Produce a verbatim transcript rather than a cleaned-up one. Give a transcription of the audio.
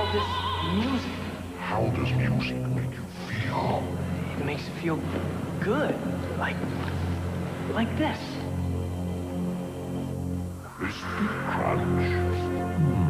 call this music. How does music make you feel? It makes you feel good. Like, like this. Crispy crunch. Mm.